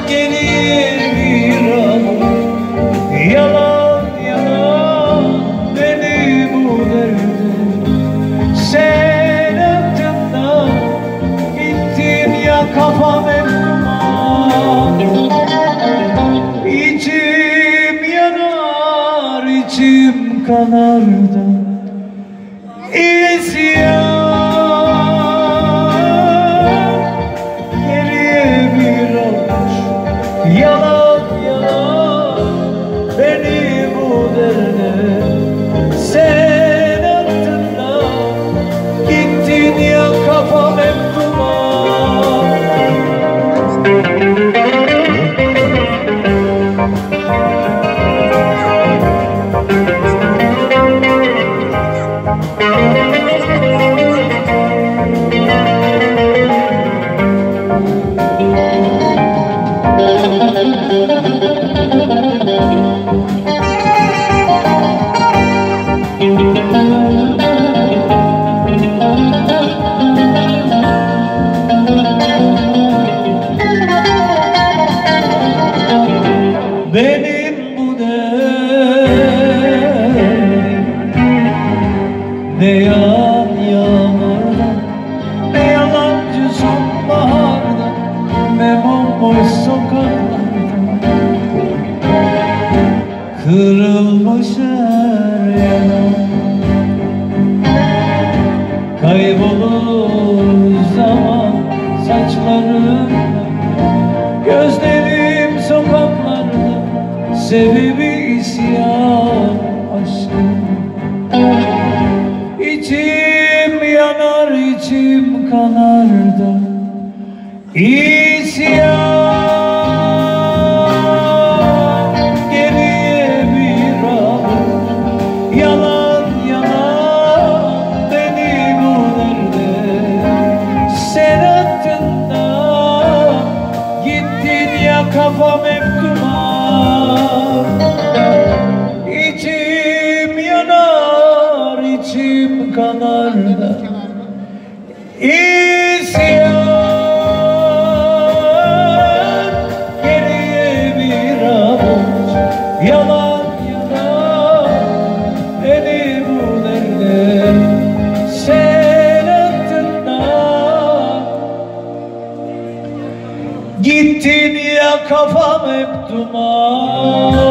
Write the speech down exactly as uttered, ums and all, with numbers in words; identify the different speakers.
Speaker 1: geriye bir avuç yalan yalan beni bu derde. Sen öptün gittin ya, kafam hep duman. İçim yanar, içim kanar da İsyan. Geriye bir avuç yalan yalan beni bu derde. Sen attın da gittin ya, kafam hep duman. Benim bu derdim ne yağan yağmurda, ne yalancı sonbaharda, ne bomboş sokaklarda, kırılmış her yana. Kaybolur zaman saçlarında, gözlerim sokaklarda, sebebi isyan aşkım. İçim yanar, içim kanar da İsyan. Geriye bir avuç yalan yalan beni bu derde. Sen attın da gittin ya, kafam hep duman. İçim yanar, içim kanar da İsyan. Geriye bir avuç yalan yalan beni bu derde. Sen attın da gittin ya, kafam hep duman.